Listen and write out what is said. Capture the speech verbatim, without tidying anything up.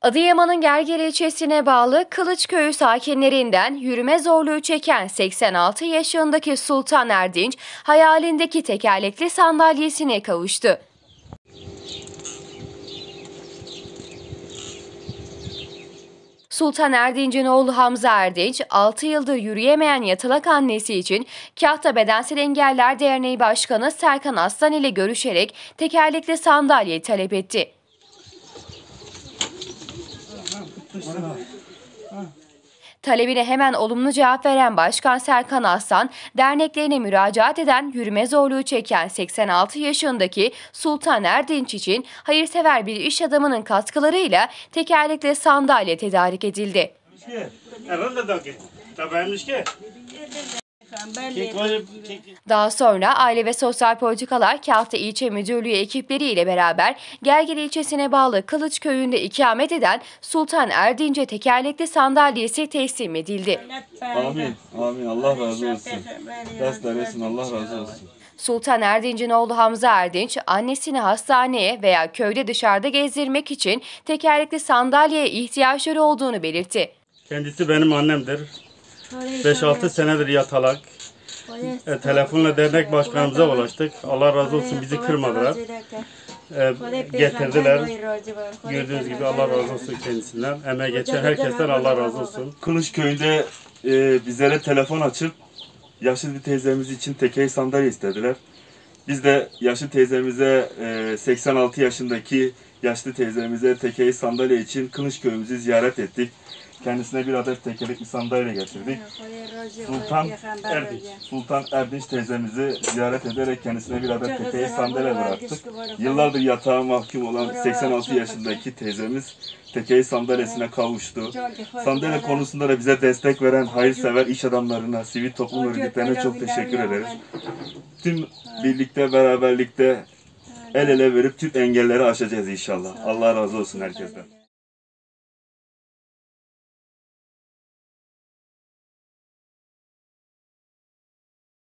Adıyaman'ın Gerger ilçesine bağlı Kılıçköyü sakinlerinden yürüme zorluğu çeken seksen altı yaşındaki Sultan Erdinç, hayalindeki tekerlekli sandalyesine kavuştu. Sultan Erdinç'in oğlu Hamza Erdinç, altı yıldır yürüyemeyen yatalak annesi için Kahta Bedensel Engeller Derneği Başkanı Serkan Aslan ile görüşerek tekerlekli sandalye talep etti. Talebine hemen olumlu cevap veren Başkan Serkan Aslan, derneklerine müracaat eden yürüme zorluğu çeken seksen altı yaşındaki Sultan Erdinç için hayırsever bir iş adamının katkılarıyla tekerlekli sandalye tedarik edildi. Daha sonra Aile ve Sosyal Politikalar Kahta İlçe Müdürlüğü ekipleriyle beraber Gerger ilçesine bağlı Kılıçköy'ünde ikamet eden Sultan Erdinç'e tekerlekli sandalyesi teslim edildi. Amin. Amin. Allah razı olsun. Ders veresin. Allah razı olsun. Sultan Erdinç'in oğlu Hamza Erdinç, annesini hastaneye veya köyde dışarıda gezdirmek için tekerlekli sandalyeye ihtiyaçları olduğunu belirtti. Kendisi benim annemdir. beş altı senedir yatalak. E, telefonla dernek başkanımıza ulaştık. Allah razı olsun, bizi kırmadılar. E, getirdiler. Gördüğünüz gibi Allah razı olsun kendisinden. Emeğe geçen herkesten Allah razı olsun. Kılıçköy'de e, bizlere telefon açıp yaşlı bir teyzemiz için tekerlekli sandalye istediler. Biz de yaşlı teyzemize e, seksen altı yaşındaki yaşlı teyzemize tekerlekli sandalye için Kılıçköy'ümüzü ziyaret ettik. Kendisine bir adet tekerlekli sandalye getirdik. Sultan Erdinç, Sultan Erdinç teyzemizi ziyaret ederek kendisine bir adet tekerlekli sandalye bıraktık. Yıllardır yatağa mahkum olan seksen altı yaşındaki teyzemiz tekerlekli sandalyesine kavuştu. Sandalye konusunda da bize destek veren hayırsever iş adamlarına, sivil toplum örgütlerine çok teşekkür ederiz. Tüm birlikte, beraberlikte el ele verip tüm engelleri aşacağız inşallah. Allah razı olsun herkesten.